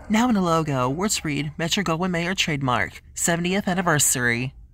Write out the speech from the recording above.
Now in a logo, words read Metro-Goldwyn-Mayer trademark, 70th anniversary.